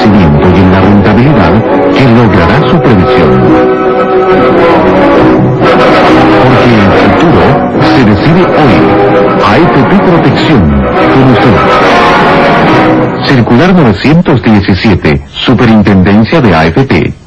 crecimiento y en la rentabilidad que logrará su previsión. Porque el futuro se decide hoy. AFP Protección, con usted. Circular 917, Superintendencia de AFP.